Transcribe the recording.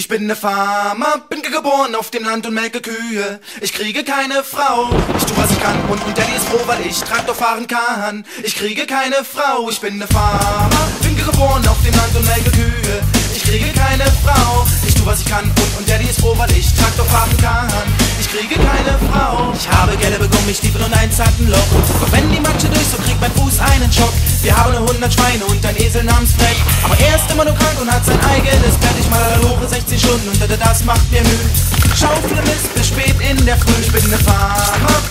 Ich bin ne Farmer, bin geboren auf dem Land und melke Kühe. Ich kriege keine Frau, ich tu was ich kann und Daddy ist froh, weil ich Traktor fahren kann. Ich kriege keine Frau, ich bin ne Farmer, bin geboren auf dem Land und melke Kühe. Ich kriege keine Frau, ich tu was ich kann und Daddy ist froh, weil ich Traktor fahren kann. Ich kriege keine Frau. Ich habe gelbe Gummistiefel und einen Zackenloch. Doch wenn die Matsche durch, so kriegt mein Fuß einen Schock. Wir haben nur 100 Schweine und ein Esel namens Fred. Aber er ist immer nur krank und hat sein eigenes Bett. Ich mal hoch 16 Stunden und das macht mir Mühe. Schaufle Mist bis spät in der Früh. Ich bin ne Farmer,